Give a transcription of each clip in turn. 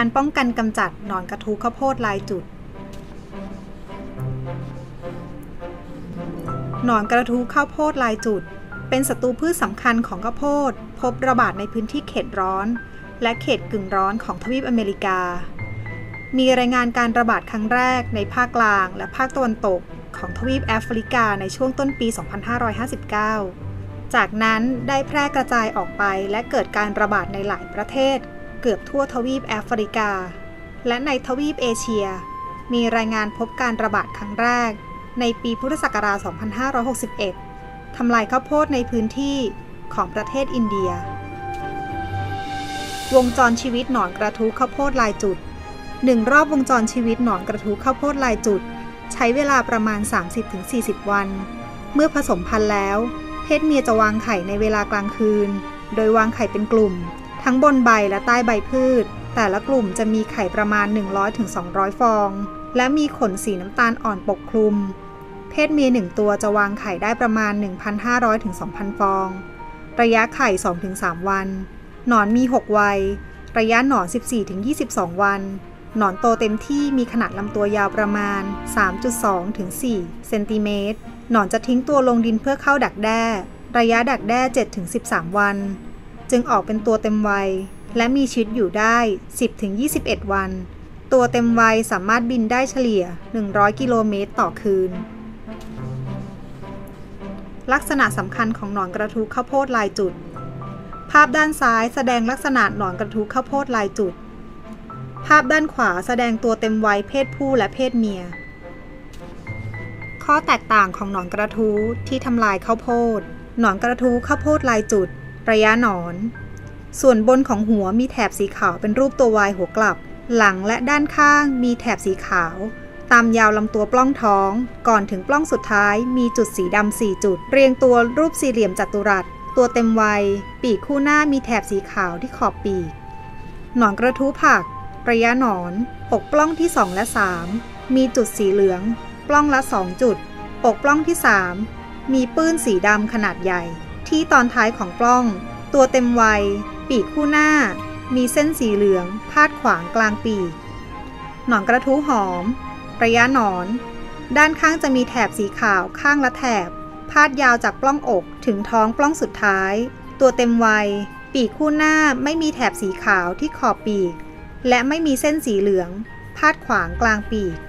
ป้องกันกำจัดหนอนกระทู้ข้าวโพดลายจุดหนอนกระทู้ข้าวโพดลายจุดเป็นศัตรูพืชสำคัญของข้าวโพดพบระบาดในพื้นที่เขตร้อนและเขตกึ่งร้อนของทวีปอเมริกามีรายงานการระบาดครั้งแรกในภาคกลางและภาคตะวันตกของทวีปแอฟริกาในช่วงต้นปี 2559 จากนั้นได้แพร่กระจายออกไปและเกิดการระบาดในหลายประเทศเกือบทั่วทวีปแอฟริกาและในทวีปเอเชียมีรายงานพบการระบาดครั้งแรกในปีพุทธศักราช 2561 ทำลายข้าวโพดในพื้นที่ของประเทศอินเดียวงจรชีวิตหนอนกระทู้ข้าวโพดลายจุด1 รอบวงจรชีวิตหนอนกระทู้ข้าวโพดลายจุดใช้เวลาประมาณ 30-40 วันเมื่อผสมพันธุ์แล้วเพศเมียจะวางไข่ในเวลากลางคืนโดยวางไข่เป็นกลุ่มทั้งบนใบและใต้ใบพืชแต่ละกลุ่มจะมีไข่ประมาณ 100-200 ฟองและมีขนสีน้ำตาลอ่อนปกคลุมเพศเมีย1 ตัวจะวางไข่ได้ประมาณ 1,500-2,000 ฟองระยะไข่ 2-3 วันหนอนมี 6 วัยระยะหนอน 14-22 วันหนอนโตเต็มที่มีขนาดลำตัวยาวประมาณ 3.2-4 เซนติเมตรหนอนจะทิ้งตัวลงดินเพื่อเข้าดักแด้ระยะดักแด้ 7-13 วันจึงออกเป็นตัวเต็มวัยและมีชีวิตอยู่ได้ 10-21 วันตัวเต็มวัยสามารถบินได้เฉลี่ย 100 กิโลเมตรต่อคืนลักษณะสำคัญของหนอนกระทู้ข้าวโพดลายจุดภาพด้านซ้ายแสดงลักษณะหนอนกระทู้ข้าวโพดลายจุดภาพด้านขวาแสดงตัวเต็มวัยเพศผู้และเพศเมียข้อแตกต่างของหนอนกระทู้ที่ทำลายข้าวโพดหนอนกระทู้ข้าวโพดลายจุดระยะหนอนส่วนบนของหัวมีแถบสีขาวเป็นรูปตัววายหัวกลับหลังและด้านข้างมีแถบสีขาวตามยาวลำตัวปล้องท้องก่อนถึงปล้องสุดท้ายมีจุดสีดำ4 จุดเรียงตัวรูปสี่เหลี่ยมจัตุรัสตัวเต็มวัยปีกคู่หน้ามีแถบสีขาวที่ขอบปีกหนอนกระทู้ผักระยะหนอนอกปล้องที่2และ3มีจุดสีเหลืองปล้องละ2 จุดอกปล้องที่3มีปื้นสีดำขนาดใหญ่ที่ตอนท้ายของปล้องตัวเต็มวัยปีกคู่หน้ามีเส้นสีเหลืองพาดขวางกลางปีกหนอนกระทู้หอมระยะหนอนด้านข้างจะมีแถบสีขาวข้างละแถบพาดยาวจากปล้องอกถึงท้องปล้องสุดท้ายตัวเต็มวัยปีกคู่หน้าไม่มีแถบสีขาวที่ขอบปีกและไม่มีเส้นสีเหลืองพาดขวางกลางปีก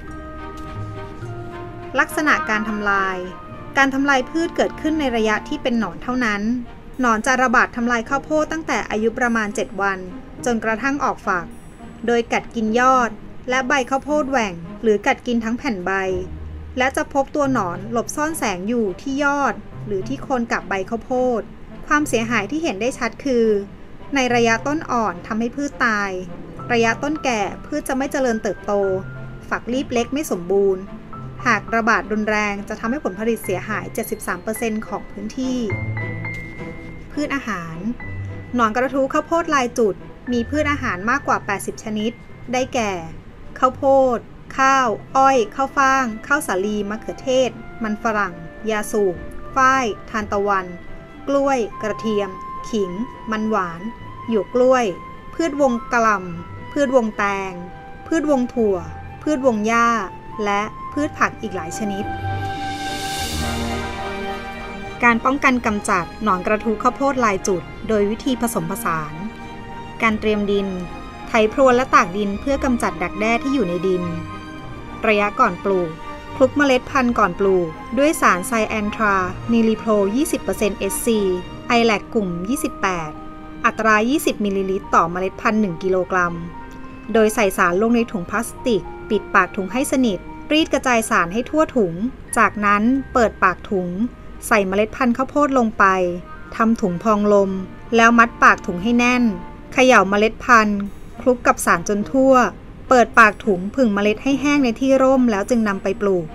ลักษณะการทำลายพืชเกิดขึ้นในระยะที่เป็นหนอนเท่านั้นหนอนจะระบาดทำลายข้าวโพดตั้งแต่อายุประมาณ7 วันจนกระทั่งออกฝักโดยกัดกินยอดและใบข้าวโพดแหว่งหรือกัดกินทั้งแผ่นใบและจะพบตัวหนอนหลบซ่อนแสงอยู่ที่ยอดหรือที่โคนกับใบข้าวโพดความเสียหายที่เห็นได้ชัดคือในระยะต้นอ่อนทำให้พืชตายระยะต้นแก่พืชจะไม่เจริญเติบโตฝักรีบเล็กไม่สมบูรณ์หากระบาดรุนแรงจะทำให้ผลผลิตเสียหาย 73% ของพื้นที่พืชอาหารหนอนกระทู้ข้าวโพดลายจุดมีพืชอาหารมากกว่า80 ชนิดได้แก่ข้าวโพดข้าวอ้อยข้าวฟ่างข้าวสาลีมะเขือเทศมันฝรั่งยาสูบฝ้ายทานตะวันกล้วยกระเทียมขิงมันหวานหยวกกล้วยพืชวงกะหล่ำพืชวงแตงพืชวงถั่วพืชวงหญ้าและพืชผักอีกหลายชนิดการป้องกันกำจัดหนอนกระทู้ข้าวโพดลายจุดโดยวิธีผสมผสานการเตรียมดินไถพรวนและตากดินเพื่อกำจัดดักแด้ที่อยู่ในดินระยะก่อนปลูกคลุกเมล็ดพันธุ์ก่อนปลูกด้วยสารไซแอนทรานิลิโพร 20% SC ไอแลกกลุ่ม 28 อัตรา 20 มิลลิลิตรต่อเมล็ดพันธุ์ 1 กิโลกรัมโดยใส่สารลงในถุงพลาสติกปิดปากถุงให้สนิทรีดกระจายสารให้ทั่วถุงจากนั้นเปิดปากถุงใส่เมล็ดพันธุ์ข้าวโพดลงไปทำถุงพองลมแล้วมัดปากถุงให้แน่นเขย่าเมล็ดพันธุ์คลุกกับสารจนทั่วเปิดปากถุงผึ่งเมล็ดให้แห้งในที่ร่มแล้วจึงนำไปปลูก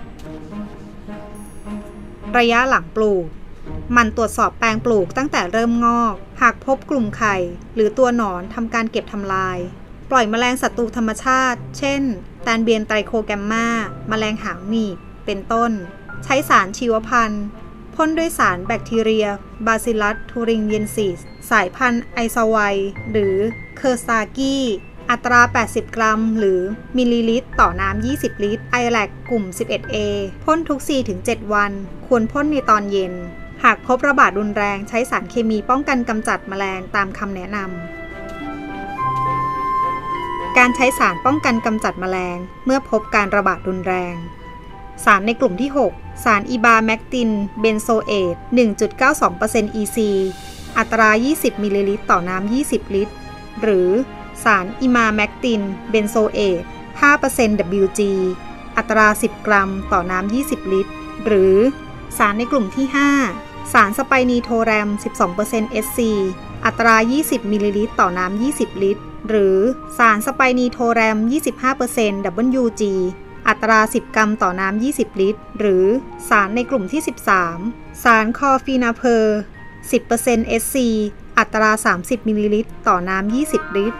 ระยะหลังปลูกมันตรวจสอบแปลงปลูกตั้งแต่เริ่มงอกหากพบกลุ่มไข่หรือตัวหนอนทำการเก็บทำลายปล่อยแมลงศัตรูธรรมชาติเช่นแตนเบียนไตรโคแกมมาแมลงหางหนีบเป็นต้นใช้สารชีวพันธุ์พ่นด้วยสารแบคทีเรียบาซิลัสทูริงเยนซิสสายพันธุ์ไอซาไวหรือเคอร์ซากีอัตรา 80 กรัม หรือมิลลิลิตรต่อน้ำ 20 ลิตร ILAC กลุ่ม 11A พ่นทุก 4-7 วัน ควรพ่นในตอนเย็น หากพบระบาดรุนแรงใช้สารเคมีป้องกันกำจัดแมลงตามคำแนะนำ การใช้สารป้องกันกำจัดแมลงเมื่อพบการระบาดรุนแรง สารในกลุ่มที่ 6 สารอิบาแมกตินเบนโซเอต 1.92% EC อัตรา 20 มิลลิลิตรต่อน้ำ 20 ลิตร หรือสารอิมาแมกตินเบนโซเอต 5% WG อัตรา 10 กรัมต่อน้ำ 20 ลิตร หรือสารในกลุ่มที่ 5 สารสไปนีโทแรม 12% SC อัตรา 20 มิลลิลิตรต่อน้ำ 20 ลิตร หรือสารสไปนีโทแรม 25% WG อัตรา 10 กรัมต่อน้ำ 20 ลิตร หรือสารในกลุ่มที่ 13 สารคอฟีนาเพอร์ 10% SC อัตรา 30 มิลลิลิตรต่อน้ำ 20 ลิตร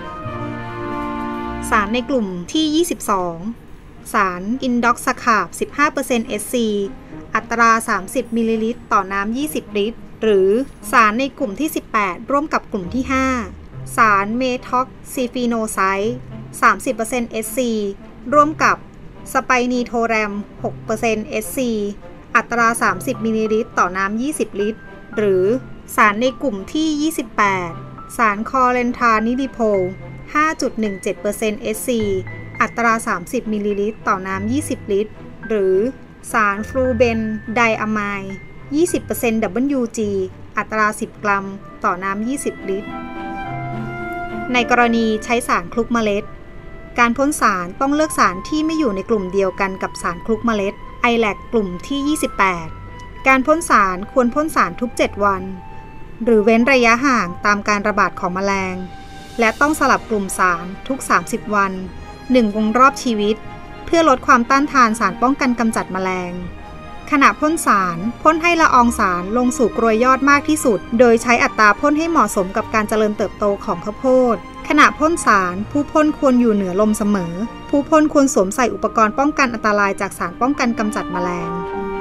สารในกลุ่มที่ 22 สารอินด็อกซาคาบ 15% SC อัตรา 30 มิลลิลิตรต่อน้ำ 20 ลิตร หรือสารในกลุ่มที่ 18 ร่วมกับกลุ่มที่ 5 สารเมท็อกซิฟีโนไซด์ 30% SC ร่วมกับสไปนีโทแรม 6% SC อัตรา 30 มิลลิลิตรต่อน้ำ 20 ลิตร หรือสารในกลุ่มที่ 28 สารคอเลนทานิลิโพล 5.17% SC อัตรา 30 มิลลิลิตรต่อน้ำ 20 ลิตร หรือสารฟลูเบนไดอะไมด์ 20% WG อัตรา 10 กรัมต่อน้ำ 20 ลิตร ในกรณีใช้สารคลุกเมล็ด การพ่นสารต้องเลือกสารที่ไม่อยู่ในกลุ่มเดียวกันกับสารคลุกเมล็ด ILAC กลุ่มที่ 28 การพ่นสารควรพ่นสารทุก 7 วัน หรือเว้นระยะห่างตามการระบาดของแมลง และต้องสลับกลุ่มสารทุก 30 วัน 1 วงรอบชีวิต เพื่อลดความต้านทานสารป้องกันกำจัดแมลง ขณะพ่นสารพ่นให้ละอองสารลงสู่กรวยยอดมากที่สุด โดยใช้อัตราพ่นให้เหมาะสมกับการเจริญเติบโตของข้าวโพด ขณะพ่นสารผู้พ่นควรอยู่เหนือลมเสมอ ผู้พ่นควรสวมใส่อุปกรณ์ป้องกันอันตรายจากสารป้องกันกำจัดแมลง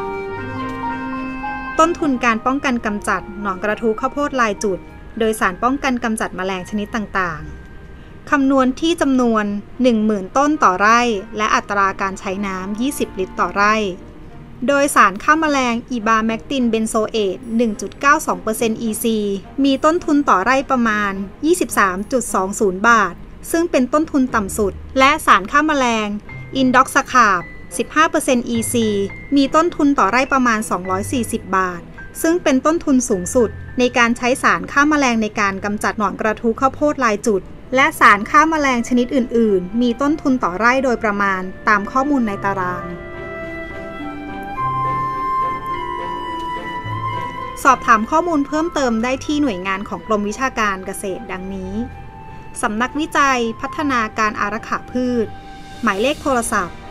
ต้นทุนการป้องกันกำจัดหนอนกระทู้ข้าวโพดลายจุดโดยสารป้องกันกำจัดแมลงชนิดต่างๆคำนวณที่จำนวน 10,000 ต้นต่อไร่และอัตราการใช้น้ำ 20 ลิตรต่อไร่โดยสารฆ่าแมลงอิบาแมกตินเบนโซเอต 1.92% EC มีต้นทุนต่อไร่ประมาณ 23.20 บาทซึ่งเป็นต้นทุนต่ำสุดและสารฆ่าแมลงอินด็อกซาคาบ 15% EC มีต้นทุนต่อไร่ประมาณ 240 บาทซึ่งเป็นต้นทุนสูงสุดในการใช้สารฆ่าแมลงในการกำจัดหนอนกระทู้ข้าวโพดลายจุดและสารฆ่าแมลงชนิดอื่นๆมีต้นทุนต่อไร่โดยประมาณตามข้อมูลในตารางสอบถามข้อมูลเพิ่มเติมได้ที่หน่วยงานของกรมวิชาการเกษตรดังนี้สำนักวิจัยพัฒนาการอารักขาพืชหมายเลขโทรศัพท์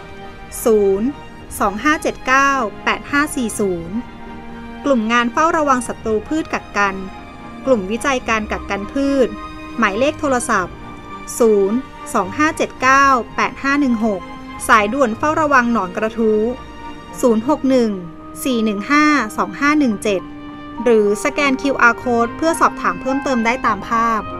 025798540 กลุ่มงานเฝ้าระวังศัตรูพืชกักกันกลุ่มวิจัยการกักกันพืชหมายเลขโทรศัพท์ 025798516 สายด่วนเฝ้าระวังหนอนกระทู้ 061-415-2517 หรือสแกน QR Code เพื่อสอบถามเพิ่มเติมได้ตามภาพ